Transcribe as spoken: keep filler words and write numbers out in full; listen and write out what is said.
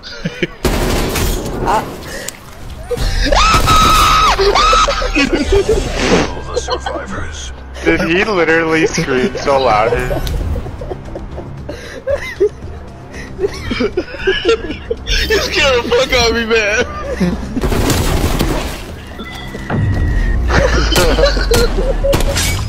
the survivors. Did he literally scream so loud? You scared the fuck out of me, man.